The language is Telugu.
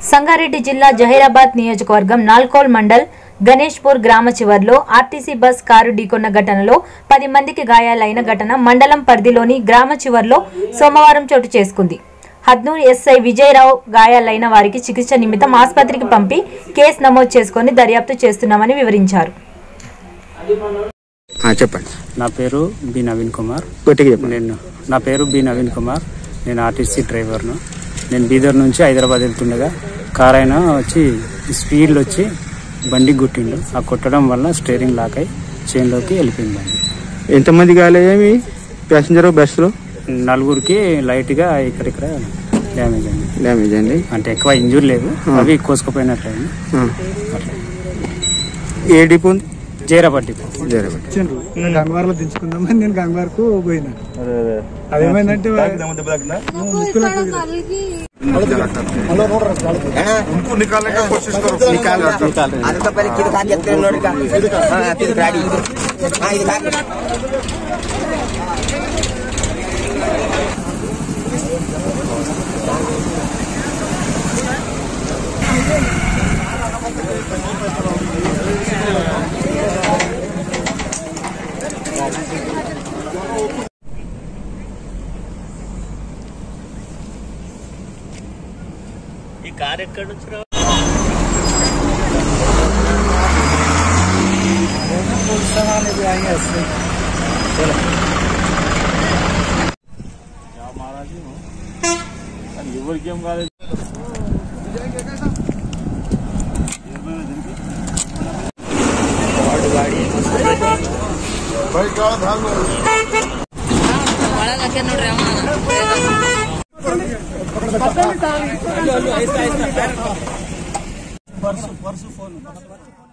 సంగారెడ్డి జిల్లా జహీరాబాద్ నియోజకవర్గం నాల్కోల్ మండల్ గణేష్పూర్ గ్రామ చివర్లో ఆర్టీసీ బస్ కారు ఢీకొన్న ఘటనలో 10 మందికి గాయాలైన ఘటన మండలం పరిధిలోని గ్రామ చివర్లో సోమవారం చోటు చేసుకుంది. హద్నూర్ ఎస్ఐ విజయరావు గాయాలైన వారికి చికిత్స నిమిత్తం ఆసుపత్రికి పంపి కేసు నమోదు చేసుకుని దర్యాప్తు చేస్తున్నామని వివరించారు. నా పేరు బి నవీన్ కుమార్. నేను ఆర్టీసీ డ్రైవర్ను. నేను బీదర్ నుంచి హైదరాబాద్ వెళ్తుండగా కార్ అయినా వచ్చి స్పీడ్లో వచ్చి బండి గుట్టిండు. ఆ కొట్టడం వల్ల స్టీరింగ్ లాక్ అయి చైన్లోకి వెళ్ళిపోయిందండి. ఎంతమంది కాలేమి ప్యాసింజర్ బస్సులో? 4గురికి లైట్గా ఇక్కడిక్కడ డ్యామేజ్ అండి. అంటే ఎక్కువ ఇంజూరీ లేదు, అవి కోసుకుపోయినట్లయింది. ఏ డిపో ఉంది? జైరాబాద్ డిపో. గంగవారలో దించుకుందామని నేను గంగవారకు పోయినా. అదేమైందంటే ఈ కార్ ఎక్కడి నుంచి రా ఎవరికి ఏం కాలేదు. पर्सु फोन